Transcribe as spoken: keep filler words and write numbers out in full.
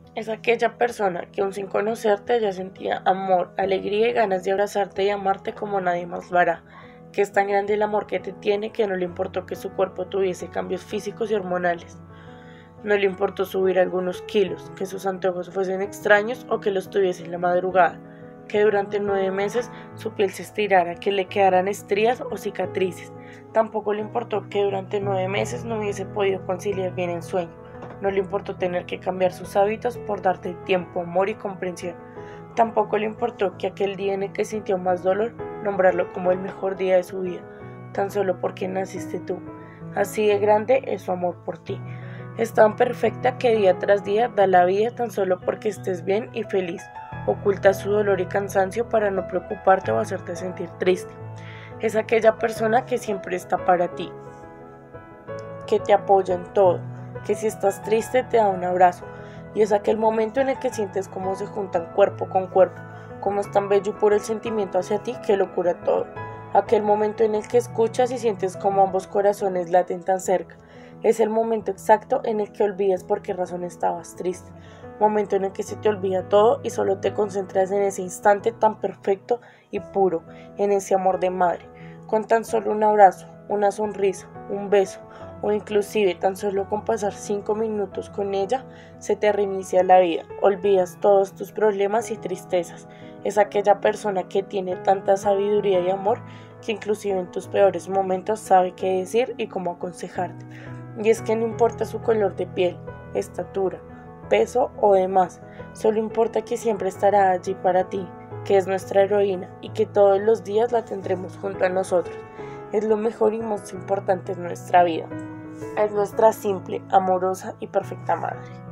Es aquella persona que aun sin conocerte ya sentía amor, alegría y ganas de abrazarte y amarte como nadie más lo hará, que es tan grande el amor que te tiene que no le importó que su cuerpo tuviese cambios físicos y hormonales. No le importó subir algunos kilos, que sus antojos fuesen extraños o que los tuviese en la madrugada, que durante nueve meses su piel se estirara, que le quedaran estrías o cicatrices. Tampoco le importó que durante nueve meses no hubiese podido conciliar bien el sueño. No le importó tener que cambiar sus hábitos por darte tiempo, amor y comprensión. Tampoco le importó que aquel día en el que sintió más dolor, nombrarlo como el mejor día de su vida, tan solo porque naciste tú. Así de grande es su amor por ti. Es tan perfecta que día tras día da la vida tan solo porque estés bien y feliz. Oculta su dolor y cansancio para no preocuparte o hacerte sentir triste. Es aquella persona que siempre está para ti, que te apoya en todo, que si estás triste te da un abrazo. Y es aquel momento en el que sientes cómo se juntan cuerpo con cuerpo, cómo es tan bello y puro el sentimiento hacia ti que lo cura todo. Aquel momento en el que escuchas y sientes cómo ambos corazones laten tan cerca. Es el momento exacto en el que olvidas por qué razón estabas triste. Momento en el que se te olvida todo y solo te concentras en ese instante tan perfecto y puro, en ese amor de madre. Con tan solo un abrazo, una sonrisa, un beso o inclusive tan solo con pasar cinco minutos con ella, se te reinicia la vida. Olvidas todos tus problemas y tristezas. Es aquella persona que tiene tanta sabiduría y amor que inclusive en tus peores momentos sabe qué decir y cómo aconsejarte. Y es que no importa su color de piel, estatura, peso o demás, solo importa que siempre estará allí para ti, que es nuestra heroína y que todos los días la tendremos junto a nosotros. Es lo mejor y más importante en nuestra vida. Es nuestra simple, amorosa y perfecta madre.